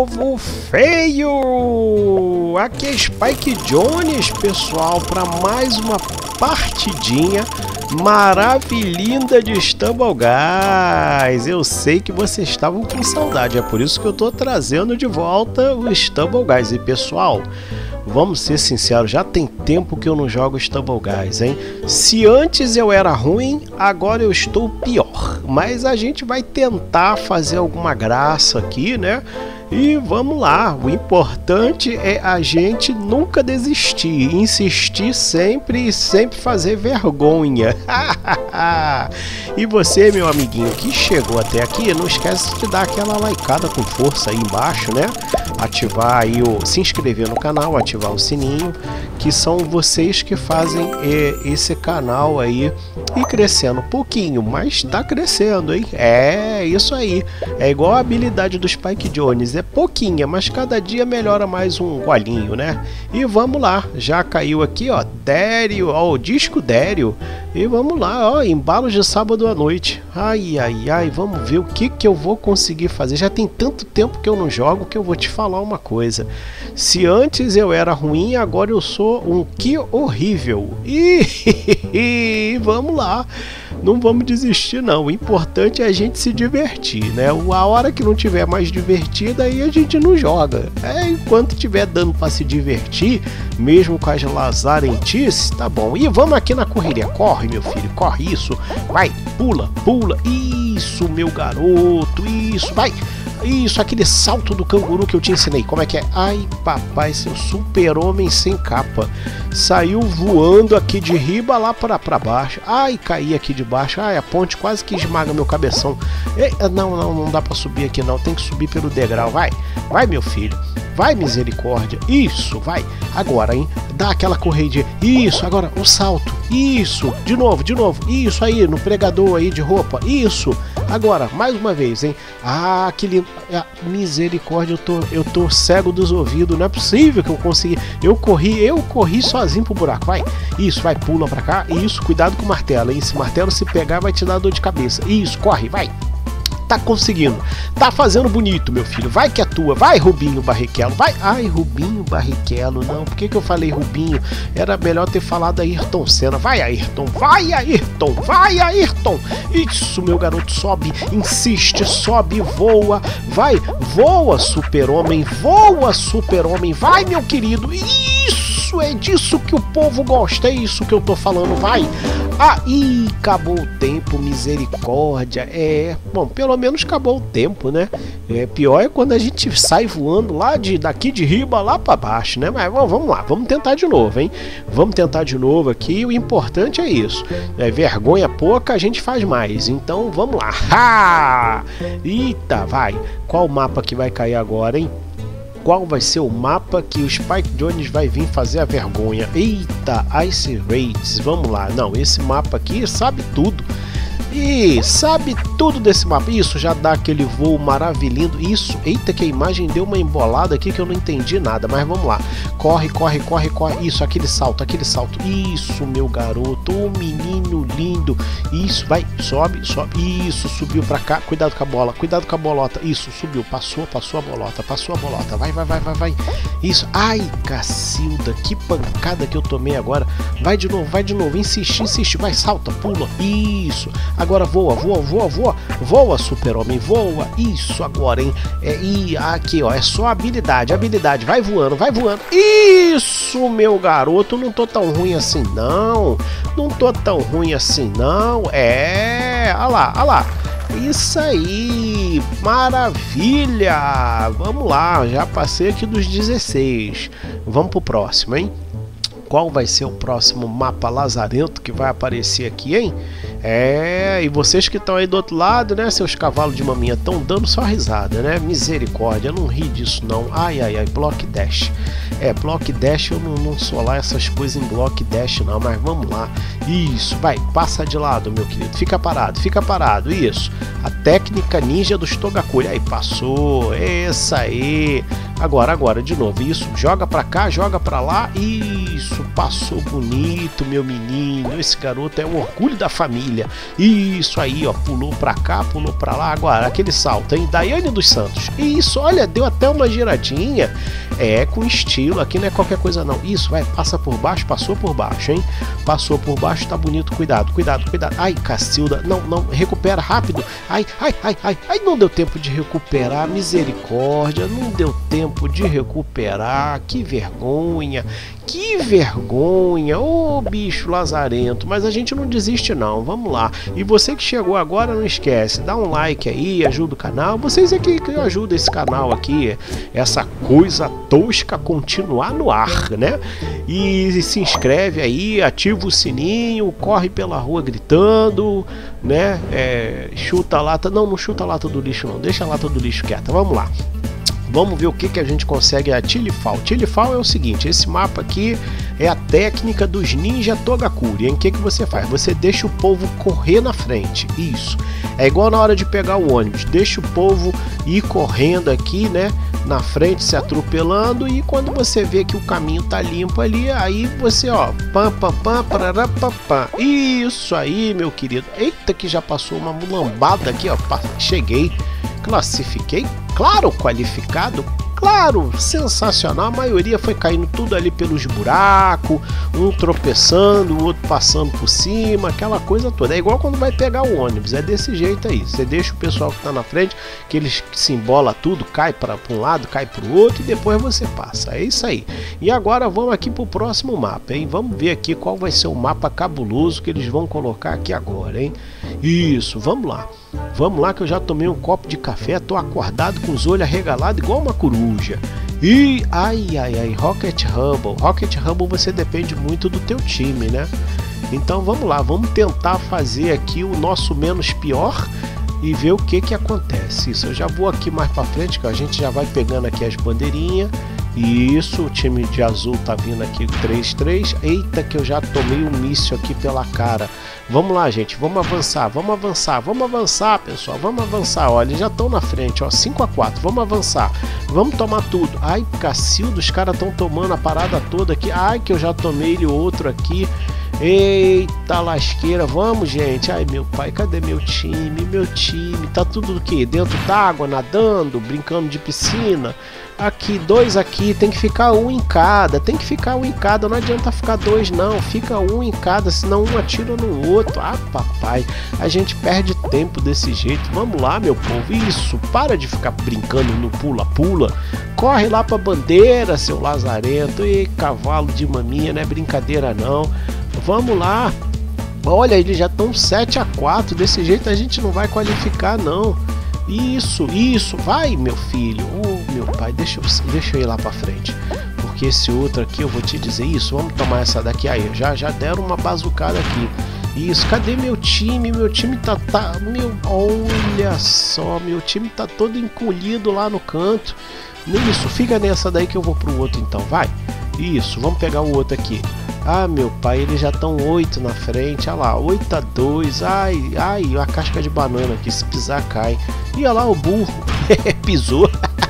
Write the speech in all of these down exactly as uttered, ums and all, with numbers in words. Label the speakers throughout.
Speaker 1: povo feio! Aqui é Spike Jones, pessoal, para mais uma partidinha maravilhinda de Stumble Guys. Eu sei que vocês estavam com saudade, é por isso que eu tô trazendo de volta o Stumble Guys. E pessoal, vamos ser sinceros, já tem tempo que eu não jogo Stumble Guys, hein? Se antes eu era ruim, agora eu estou pior. Mas a gente vai tentar fazer alguma graça aqui, né? E vamos lá, o importante é a gente nunca desistir, insistir sempre e sempre fazer vergonha. E você, meu amiguinho que chegou até aqui, não esquece de dar aquela likeada com força aí embaixo, né? Ativar aí o... se inscrever no canal, ativar o sininho, que são vocês que fazem é, esse canal aí ir crescendo um pouquinho, mas tá crescendo, hein? É, isso aí. É igual a habilidade do Spike Jones, é pouquinha, mas cada dia melhora mais um golinho, né? E vamos lá, já caiu aqui, ó, Dério, ó, o disco Dério. E vamos lá, ó, embalos de sábado à noite. Ai, ai, ai, vamos ver o que que eu vou conseguir fazer. Já tem tanto tempo que eu não jogo que eu vou te falar uma coisa. Se antes eu era ruim, agora eu sou um que horrível. E vamos lá, não vamos desistir não. O importante é a gente se divertir, né? A hora que não tiver mais divertida, aí a gente não joga. É, enquanto tiver dando para se divertir, mesmo com as lazarentices, tá bom. E vamos aqui na correria. Corre, meu filho, corre, isso. Vai, pula, pula. Isso, meu garoto, isso, vai. Isso, aquele salto do canguru que eu te ensinei. Como é que é? Ai, papai, seu super-homem sem capa. Saiu voando aqui de riba lá para pra baixo. Ai, caí aqui de baixo. Ai, a ponte quase que esmaga meu cabeção. Ei, não, não, não dá para subir aqui não. Tem que subir pelo degrau. Vai, vai, meu filho. Vai, misericórdia. Isso, vai. Agora, hein? Dá aquela corrida. Isso, agora o salto. Isso, de novo, de novo. Isso aí, no pregador aí de roupa. Isso. Agora, mais uma vez, hein? Ah, que lindo. Ah, misericórdia, eu tô, eu tô cego dos ouvidos. Não é possível que eu consegui. Eu corri, eu corri sozinho pro buraco. Vai. Isso, vai, pula pra cá. Isso, cuidado com o martelo, hein? Se o martelo se pegar, vai te dar dor de cabeça. Isso, corre, vai. Tá conseguindo, tá fazendo bonito, meu filho. Vai que é tua, vai, Rubinho Barrichello, vai. Ai, Rubinho Barrichello, não, por que que eu falei Rubinho? Era melhor ter falado Ayrton Senna. Vai, Ayrton, vai, Ayrton, vai, Ayrton. Isso, meu garoto, sobe, insiste, sobe, voa, vai, voa, super-homem, voa, super-homem, vai, meu querido. Isso, é disso que o povo gosta, é isso que eu tô falando, vai. Aí, acabou o tempo, misericórdia. É, bom, pelo menos acabou o tempo, né? É, pior é quando a gente sai voando lá de daqui de riba lá para baixo, né? Mas bom, vamos lá, vamos tentar de novo, hein? Vamos tentar de novo aqui. O importante é isso. É, vergonha pouca, a gente faz mais. Então, vamos lá. Ha! Eita, vai. Qual mapa que vai cair agora, hein? Qual vai ser o mapa que o Spike Jones vai vir fazer a vergonha? Eita, Ice Raids, vamos lá. Não, esse mapa aqui sabe tudo. E sabe tudo desse mapa. Isso, já dá aquele voo maravilhoso. Isso, eita, que a imagem deu uma embolada aqui que eu não entendi nada. Mas vamos lá. Corre, corre, corre, corre. Isso, aquele salto, aquele salto. Isso, meu garoto, o menino lindo. Isso, vai, sobe, sobe. Isso, subiu pra cá. Cuidado com a bola, cuidado com a bolota. Isso, subiu, passou, passou a bolota, passou a bolota. Vai, vai, vai, vai, vai. Isso, ai, cacilda, que pancada que eu tomei agora. Vai de novo, vai de novo. Insiste, insiste. Vai, salta, pula. Isso. Agora voa, voa, voa, voa, voa, super-homem, voa, isso agora, hein, é, e aqui, ó, é só habilidade, habilidade, vai voando, vai voando, isso, meu garoto, não tô tão ruim assim não, não tô tão ruim assim não, é, olha lá, olha lá, isso aí, maravilha, vamos lá, já passei aqui dos dezesseis, vamos pro próximo, hein. Qual vai ser o próximo mapa lazarento que vai aparecer aqui, hein? É, e vocês que estão aí do outro lado, né, seus cavalos de maminha, estão dando só risada, né? Misericórdia, eu não ri disso não. Ai, ai, ai, Block Dash. É, Block Dash, eu não, não sou lá essas coisas em Block Dash não, mas vamos lá. Isso, vai, passa de lado, meu querido. Fica parado, fica parado, isso. A técnica ninja dos Togakuri. Aí, passou, essa aí. Agora, agora, de novo, isso, joga pra cá, joga pra lá, isso, passou bonito, meu menino, esse garoto é um orgulho da família, isso aí, ó, pulou pra cá, pulou pra lá, agora, aquele salto, hein, Daiane dos Santos, isso, olha, deu até uma giradinha, é, com estilo, aqui não é qualquer coisa não, isso, vai, passa por baixo, passou por baixo, hein, passou por baixo, tá bonito, cuidado, cuidado, cuidado, ai, Cacilda, não, não, recupera rápido, ai, ai, ai, ai, ai, não deu tempo de recuperar, misericórdia, não deu tempo de recuperar, que vergonha, que vergonha, ô bicho lazarento, mas a gente não desiste não, vamos lá, e você que chegou agora não esquece, dá um like aí, ajuda o canal, vocês aqui que ajudam esse canal aqui, essa coisa tosca continuar no ar, né, e se inscreve aí, ativa o sininho, corre pela rua gritando, né, é, chuta a lata, não, não chuta a lata do lixo não, deixa a lata do lixo quieta, vamos lá. Vamos ver o que, que a gente consegue a Tilifal. Tilifal é o seguinte, esse mapa aqui é a técnica dos ninja Togakuri. Em que, que você faz? Você deixa o povo correr na frente, isso. É igual na hora de pegar o ônibus, deixa o povo ir correndo aqui, né, na frente, se atropelando, e quando você vê que o caminho tá limpo ali, aí você, ó, pam, pam, pam, parará, pam, pam. Isso aí, meu querido. Eita, que já passou uma mulambada aqui, ó, cheguei, classifiquei. Claro, qualificado, claro, sensacional, a maioria foi caindo tudo ali pelos buracos, um tropeçando, o outro passando por cima, aquela coisa toda, é igual quando vai pegar o ônibus, é desse jeito aí, você deixa o pessoal que tá na frente, que eles se embola tudo, cai para um lado, cai para o outro e depois você passa, é isso aí. E agora vamos aqui pro próximo mapa, hein, vamos ver aqui qual vai ser o mapa cabuloso que eles vão colocar aqui agora, hein, isso, vamos lá. Vamos lá que eu já tomei um copo de café, tô acordado com os olhos arregalados igual uma coruja. E ai, ai, ai, Rocket Rumble. Rocket Rumble você depende muito do teu time, né? Então vamos lá, vamos tentar fazer aqui o nosso menos pior e ver o que que acontece. Isso, eu já vou aqui mais pra frente, que a gente já vai pegando aqui as bandeirinhas. Isso, o time de azul tá vindo aqui três três. Eita, que eu já tomei um míssil aqui pela cara. Vamos lá, gente, vamos avançar, vamos avançar, vamos avançar, pessoal, vamos avançar. Olha, eles já estão na frente, ó, cinco a quatro, vamos avançar, vamos tomar tudo. Ai, Cacildo, os caras estão tomando a parada toda aqui. Ai, que eu já tomei ele outro aqui. Eita lasqueira, vamos, gente. Ai, meu pai, cadê meu time? Meu time, tá tudo o quê? Dentro d'água, nadando, brincando de piscina. Aqui, dois aqui, tem que ficar um em cada, tem que ficar um em cada, não adianta ficar dois não, fica um em cada, senão um atira no outro. Ah, papai, a gente perde tempo desse jeito. Vamos lá, meu povo, isso, para de ficar brincando no pula-pula, corre lá pra bandeira, seu lazarento. E cavalo de maminha, não é brincadeira não. Vamos lá, olha, eles já estão sete a quatro, desse jeito a gente não vai qualificar não. Isso, isso, vai meu filho, oh, meu pai, deixa eu, deixa eu ir lá pra frente, porque esse outro aqui eu vou te dizer isso, vamos tomar essa daqui aí, já, já deram uma bazucada aqui. Isso, cadê meu time? Meu time tá, tá, meu, olha só, meu time tá todo encolhido lá no canto. Isso, fica nessa daí que eu vou pro outro então, vai. Isso, vamos pegar o outro aqui. Ah, meu pai, eles já estão oito na frente, olha lá, oito a dois, ai, ai, a casca de banana aqui, se pisar cai. E olha lá o burro, pisou.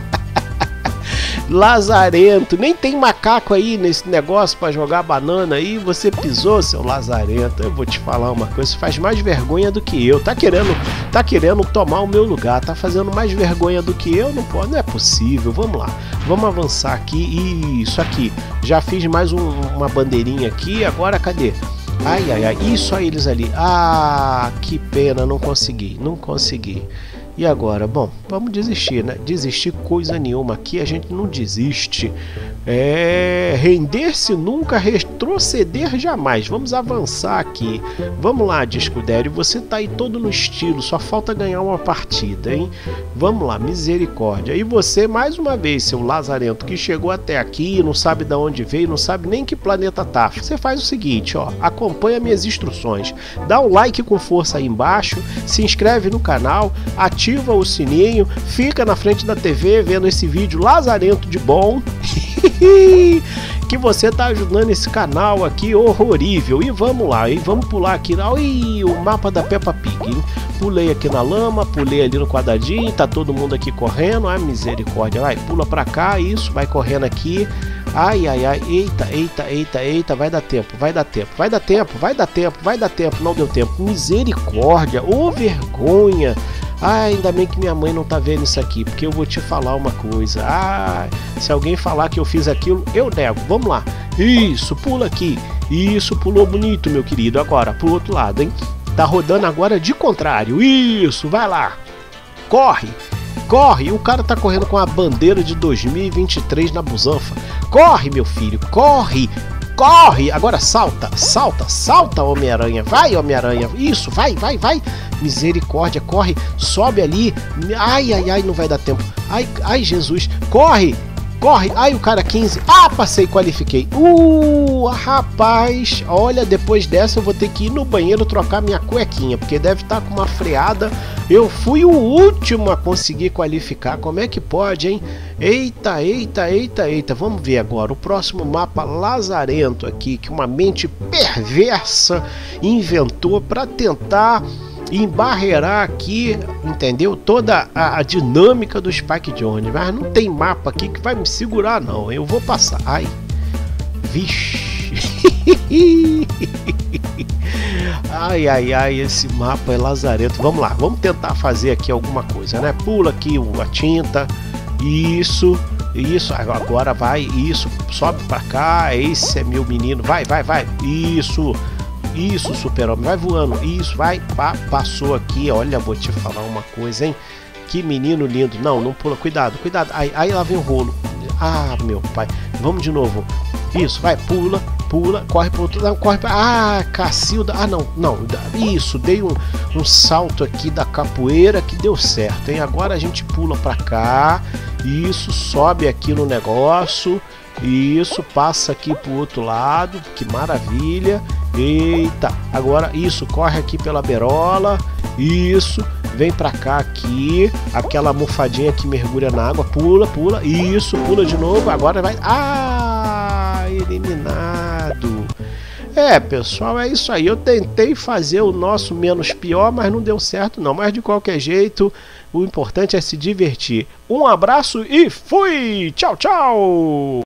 Speaker 1: Lazarento, nem tem macaco aí nesse negócio para jogar banana aí, você pisou, seu lazarento. Eu vou te falar uma coisa, você faz mais vergonha do que eu, tá querendo, tá querendo tomar o meu lugar, tá fazendo mais vergonha do que eu, não pode, não é possível. Vamos lá, vamos avançar aqui, isso aqui, já fiz mais um, uma bandeirinha aqui, agora cadê? Ai, ai, ai, isso aí eles ali, ah, que pena, não consegui, não consegui. E agora? Bom, vamos desistir, né? Desistir coisa nenhuma, aqui a gente não desiste. É... Render-se nunca, retroceder jamais. Vamos avançar aqui. Vamos lá, Discudério, você tá aí todo no estilo, só falta ganhar uma partida, hein? Vamos lá, misericórdia. E você, mais uma vez, seu lazarento, que chegou até aqui, não sabe de onde veio, não sabe nem que planeta tá. Você faz o seguinte, ó, acompanha minhas instruções. Dá um like com força aí embaixo, se inscreve no canal, ativa ativa o sininho, fica na frente da T V vendo esse vídeo lazarento de bom que você tá ajudando esse canal aqui horrorível. E vamos lá, e vamos pular aqui, oi, o mapa da Peppa Pig, hein? Pulei aqui na lama, pulei ali no quadradinho, tá todo mundo aqui correndo. Ai, misericórdia, vai, pula pra cá, isso, vai correndo aqui. Ai, ai, ai, eita, eita, eita, eita, vai dar tempo, vai dar tempo, vai dar tempo, vai dar tempo, vai dar tempo, não deu tempo. Misericórdia, ô vergonha. Ah, ainda bem que minha mãe não tá vendo isso aqui, porque eu vou te falar uma coisa. Ah, se alguém falar que eu fiz aquilo, eu nego. Vamos lá. Isso, pula aqui. Isso, pulou bonito, meu querido. Agora, pro outro lado, hein? Tá rodando agora de contrário. Isso, vai lá. Corre. Corre. O cara tá correndo com a bandeira de dois mil e vinte e três na busanfa. Corre, meu filho. Corre. Corre! Agora salta, salta, salta, Homem-Aranha. Vai, Homem-Aranha. Isso, vai, vai, vai. Misericórdia, corre. Sobe ali. Ai, ai, ai, não vai dar tempo. Ai, ai, Jesus. Corre, corre. Ai, o cara quinze. Ah, passei, qualifiquei. Uh, rapaz. Olha, depois dessa eu vou ter que ir no banheiro trocar minha cuequinha, porque deve estar com uma freada. Eu fui o último a conseguir qualificar. Como é que pode, hein? Eita, eita, eita, eita. Vamos ver agora o próximo mapa lazarento aqui, que uma mente perversa inventou para tentar embarrear aqui, entendeu? Toda a, a dinâmica do Spike Jonze. Mas não tem mapa aqui que vai me segurar, não. Eu vou passar. Ai, vixe. Ai, ai, ai, esse mapa é lazarento. Vamos lá, vamos tentar fazer aqui alguma coisa, né? Pula aqui a tinta. Isso, isso, agora vai, isso, sobe pra cá. Esse é meu menino, vai, vai, vai. Isso, isso, Super-Homem, vai voando. Isso, vai, pá, passou aqui. Olha, vou te falar uma coisa, hein? Que menino lindo. Não, não pula, cuidado, cuidado. Aí, aí lá vem o rolo. Ah, meu pai, vamos de novo. Isso, vai, pula, pula, corre pro outro lado, corre pra... Ah, Cacilda, ah não, não, isso, dei um, um salto aqui da capoeira que deu certo, hein? Agora a gente pula pra cá, isso, sobe aqui no negócio, isso, passa aqui pro outro lado, que maravilha, eita, agora isso, corre aqui pela berola, isso, vem pra cá aqui, aquela almofadinha que mergulha na água, pula, pula, isso, pula de novo, agora vai, ah, eliminado. É, pessoal, é isso aí, eu tentei fazer o nosso menos pior, mas não deu certo não, mas de qualquer jeito, o importante é se divertir. Um abraço e fui, tchau, tchau!